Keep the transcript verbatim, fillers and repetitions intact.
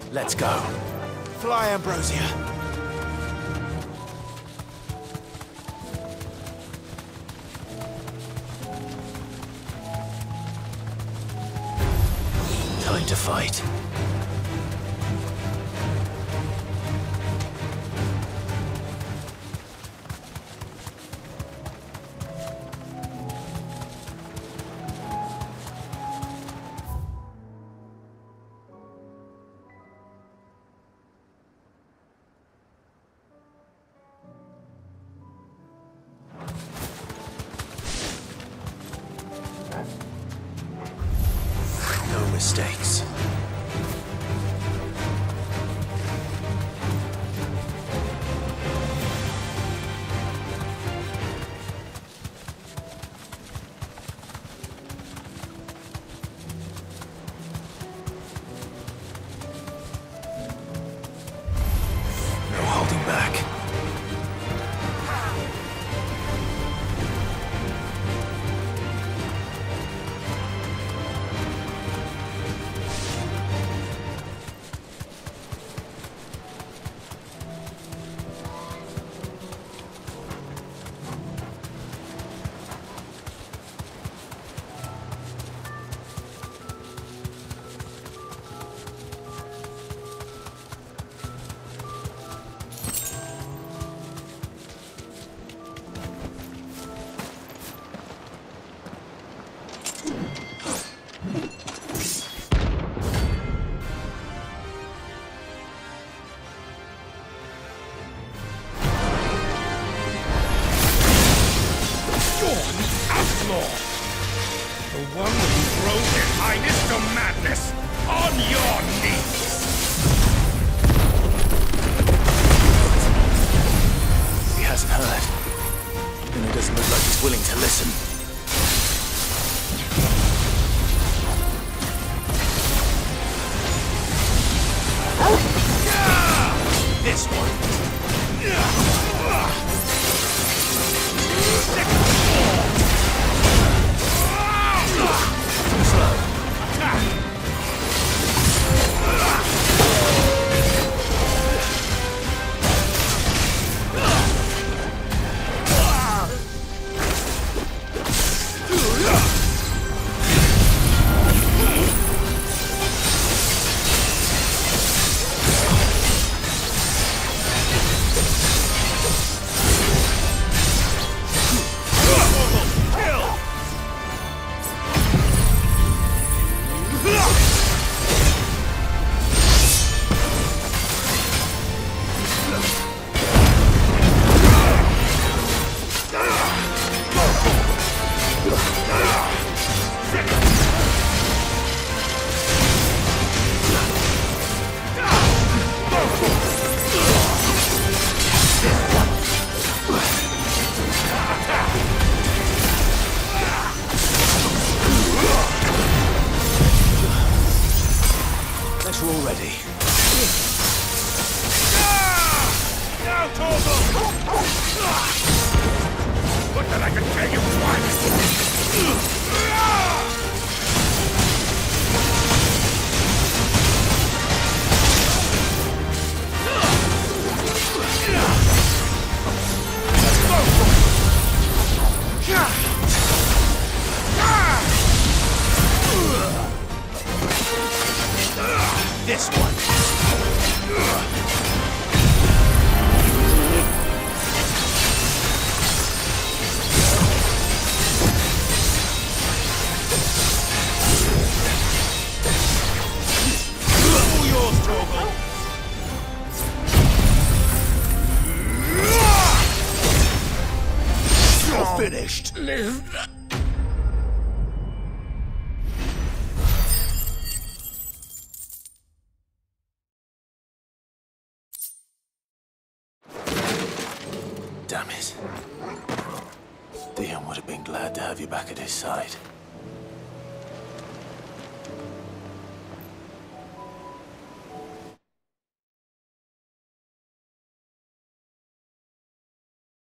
Let's go. Fly, Ambrosia. Time to fight. No mistakes. No holding back. The one who drove His Highness to madness! On your knees! He hasn't heard. And it doesn't look like he's willing to listen. This one. Slow. We're all ready. Now, Torgal! Look that I can tell you twice! This one. All yours, Torgal! You're finished. Live. Damn it. Dion would have been glad to have you back at his side.